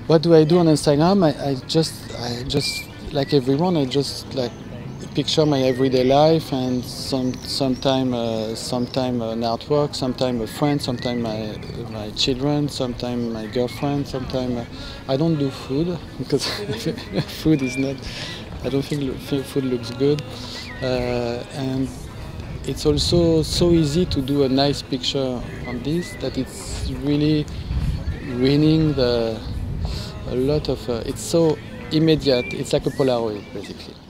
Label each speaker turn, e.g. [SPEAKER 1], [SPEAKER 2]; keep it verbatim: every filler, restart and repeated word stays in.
[SPEAKER 1] What do I do on Instagram? I, I just, I just like everyone. I just like picture my everyday life, and some, sometime, uh, sometime an artwork, sometime a friend, sometime my my children, sometime my girlfriend, sometime uh, I don't do food because food is not. I don't think food looks good, uh, and it's also so easy to do a nice picture on this that it's really winning the a lot of. Uh, it's so immediate. It's like a Polaroid, basically.